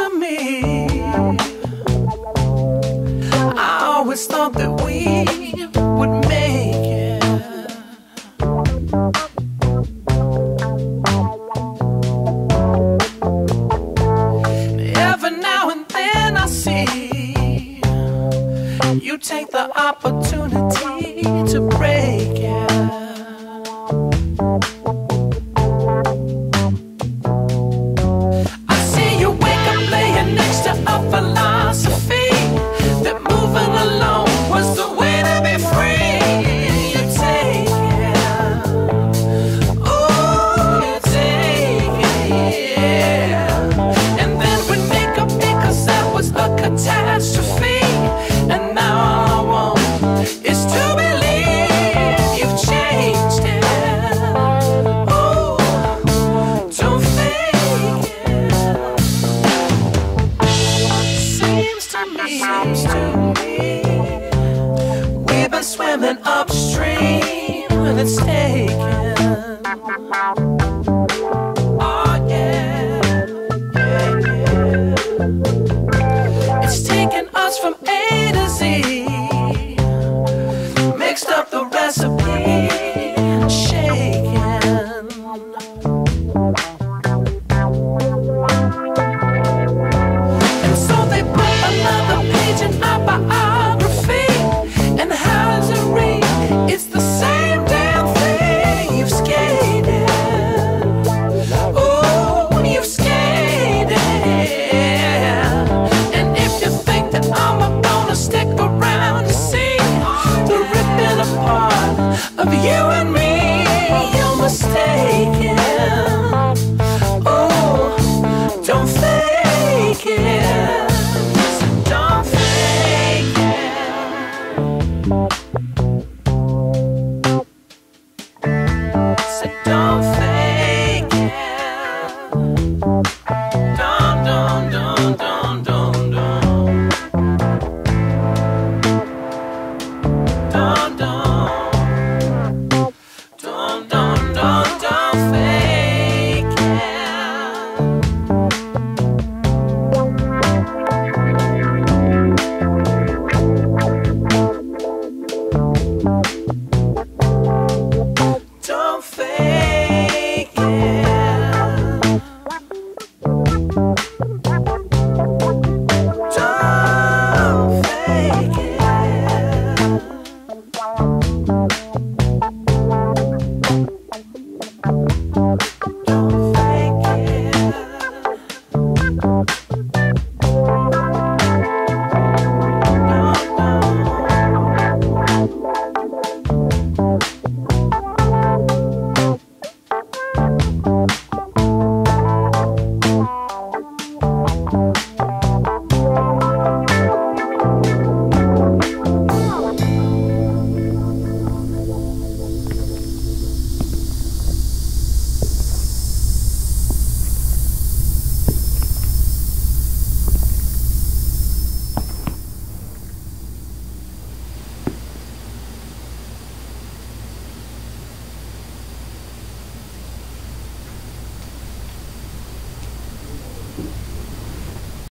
to me, I always thought that we would make it. Every now and then I see you take the opportunity to break it. I see you wake up laying next to a philosophy that moving alone was the way to be free. You take it, oh, you take it, yeah. And then we make up because that was a catastrophe. And now all I want is to believe you've changed it. Oh, don't fake it. Seems to me, we've been swimming upstream and it's taken. Oh yeah, yeah, yeah. It's taken us from A to Z, mixed up the recipe and shaken. And so they put another page in our biography. And how does it read? It's the same damn thing. You've skated, oh, you've skated. And if you think that I'm gonna stick around to see the ripping apart of you and me, you're mistaken. Oh, don't fake it.